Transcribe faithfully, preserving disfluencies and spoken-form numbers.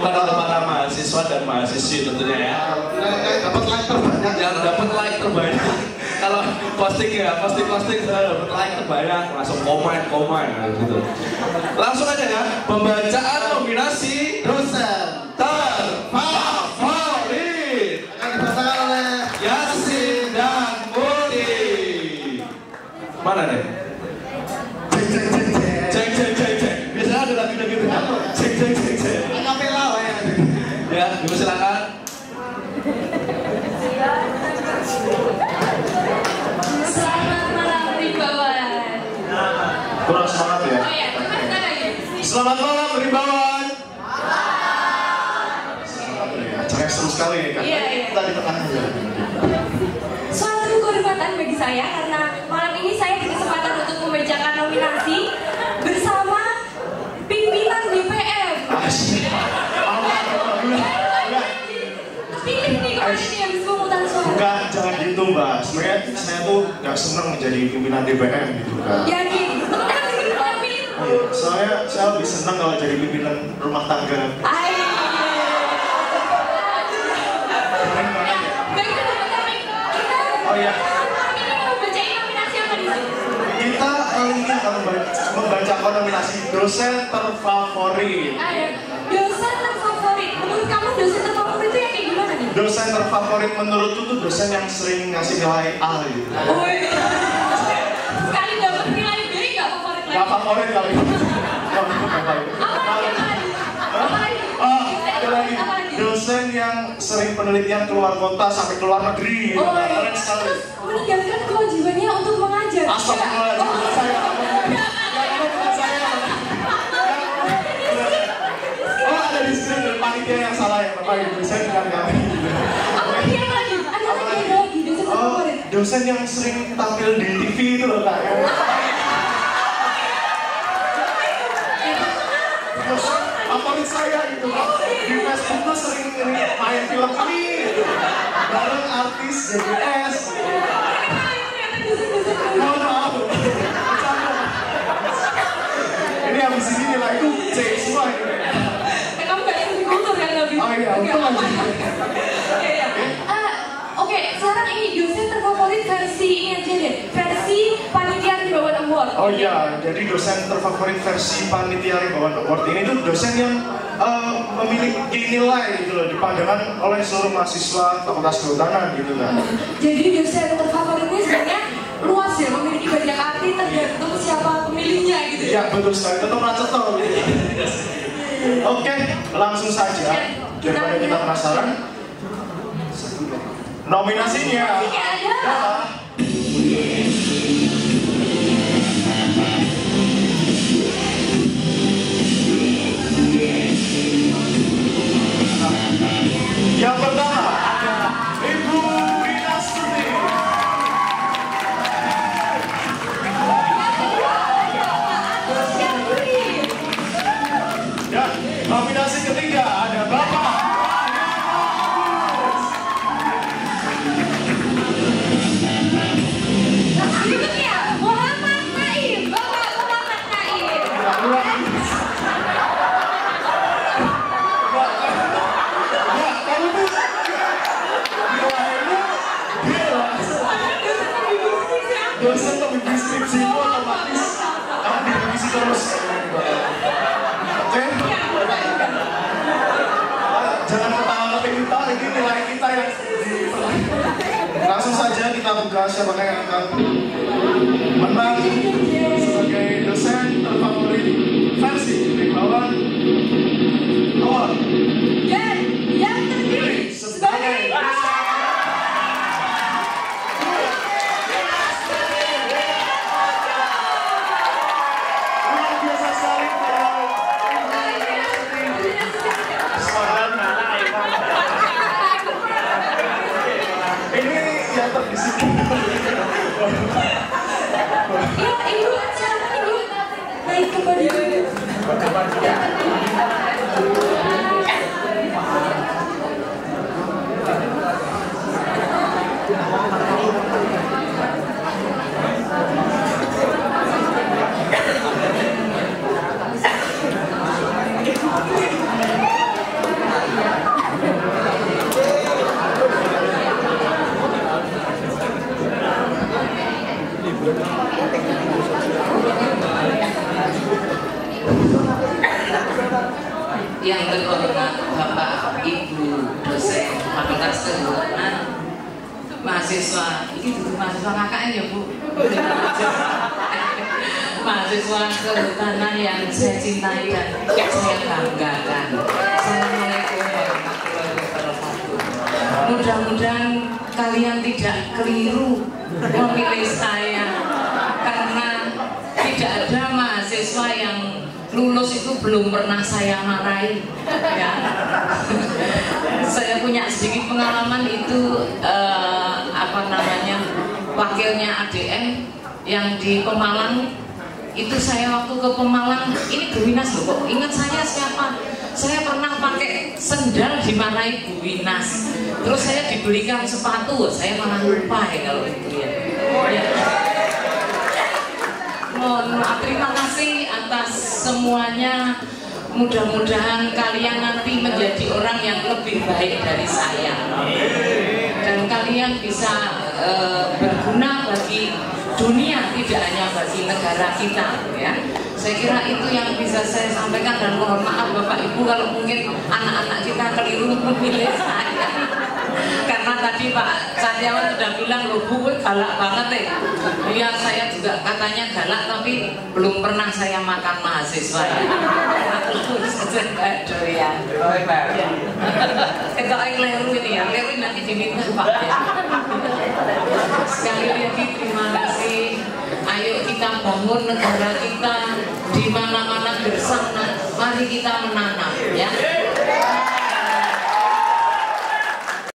bukan untuk para mahasiswa dan mahasiswi tentunya ya. Yang dapat like terbanyak. Yang dapat like terbanyak. Kalau posting ya, posting-posting saya dapat like terbanyak, langsung komen-komen gitu. Langsung aja ya, pembacaan nominasi dosen terfavorit akan dibacakan oleh Yasin dan Budi. Mana nih? Cek cek cek cek cek cek cek cek. Biasanya ada lagi lagi gitu. Cek cek cek cek. Akapela ya. Ya, ibu silakan. Selamat malam Rimbawan. Kurang semangat ya. Oh ya, terus lagi. Selamat malam Rimbawan. Acara seru sekali ya kan. Iya, iya. Kita di tengah aja. Suatu kehormatan bagi saya karena malam ini saya berkesempatan untuk membacakan nominasi bersama pimpinan D P M. Asyik. Pilih nih kalau ini habis pemungutan suara. Bukan, jangan gitu mbak. Sebenarnya saya tuh nggak seneng menjadi pimpinan D P M gitu kan. Yakin? Teman-teman pilih, teman pilih. Iya, soalnya saya lebih senang kalau jadi pimpinan rumah tangga. Ay. Keren banget ya. Baik teman-teman, kita Oh iya. malam ini mau bacain nominasi apa nih? Kita kali ini akan membaca- membacakan nominasi dosen terfavorit. Ada dosen terfavorit. Menurut kamu dosen terfavorit itu yang kayak gimana nih? Dosen terfavorit menurutku tuh dosen yang sering ngasih nilai A gitu. Oh iya. Sekali dapat nilai B nggak favorit lagi? Gak favorit kali. Oh, itu gak favorit. Apa lagi? Apa lagi? Oh, ada lagi. Apa lagi? Dosen yang sering penelitian keluar kota sampai keluar negeri. Oh iya. Keren sekali. Terus meninggalkan kewajibannya untuk mengajar. Astagfirullahaladzim, Oh, bukan saya. enggak, Yang bukan saya. Oh, ada di sini dari panitia yang salah ya, Bapak Ibu. Saya bilang kami. apa lagi? Apa lagi? Ada lagi, ada lagi dosen Oh, terfavorit. dosen yang sering tampil di T V itu loh, Kak. Dosen favorit saya gitu. Di Facebook tuh sering ini, main film ini gitu. Bareng artis J B S. Mohon maaf. Ini habis ini nilaiku C semua ini. Eh, kamu gak yang kultur kan lebih? Oh iya, untung aja. Iya, iya. Ah, Oke, sekarang ini dosen terfavorit versi ini aja deh. Versi panitia Rimbawan Award. Oh iya, jadi dosen terfavorit versi panitia Rimbawan Award ini tuh dosen yang eh, memiliki nilai gitu loh dipandangkan oleh seluruh mahasiswa Fakultas Kehutanan gitu kan. Jadi dosen terfavoritnya sebenarnya luas ya, memiliki banyak arti tergantung siapa pemilihnya gitu. Iya betul sekali, tetap racet tau. Oke, langsung saja daripada kita penasaran. Nominasinya adalah yang pertama ada Ibu Rina Stuti. Dan nominasi ketiga ada Bapak Berikutnya Muhammad Naim, Bapak Muhammad Naim. dosen pembimbing skripsi itu otomatis kamu direvisi terus. Oke? Jangan ketawa-tawa kita, ini nilai kita yang langsung saja kita buka siapa yang akan menang sebagai dosen terfavorit versi Rimbawan Award. Dan yang terpilih sebagai Luar biasa sekali para ini yang terdisiplin. Ya, ibu, silakan ibu. Naik ke podium. yang terhormat Bapak Ibu dosen Fakultas Kehutanan, mahasiswa, ini dulu mahasiswa K K N ya Bu, mahasiswa kehutanan yang saya cintai dan saya banggakan. Assalamualaikum warahmatullahi wabarakatuh. Mudah-mudahan kalian tidak keliru memilih saya, karena tidak ada mahasiswa yang lulus itu belum pernah saya marahi, ya. Saya punya sedikit pengalaman itu eh, apa namanya wakilnya A D M yang di Pemalang. Itu saya waktu ke Pemalang, ini Bu Winas loh kok ingat saya siapa? Saya pernah pakai sendal dimarahi Bu Winas, terus saya dibelikan sepatu, saya malah lupa ya kalau itu ya. Ya. Mohon maaf, terima kasih atas semuanya. Mudah-mudahan kalian nanti menjadi orang yang lebih baik dari saya, dan kalian bisa uh, berguna bagi dunia, tidak hanya bagi negara kita, ya. Saya kira itu yang bisa saya sampaikan, dan mohon maaf Bapak Ibu kalau mungkin anak-anak kita keliru memilih saya. Karena tadi Pak Cahyawan sudah bilang, loh Bu, galak banget ya. Iya, saya juga katanya galak, tapi belum pernah saya makan mahasiswa ya. Ya. Itu yang leru ini ya, leru nanti diminta Pak ya. Sekali lagi terima kasih. Ayo kita bangun negara kita, di mana-mana bersama. Mari kita menanam ya.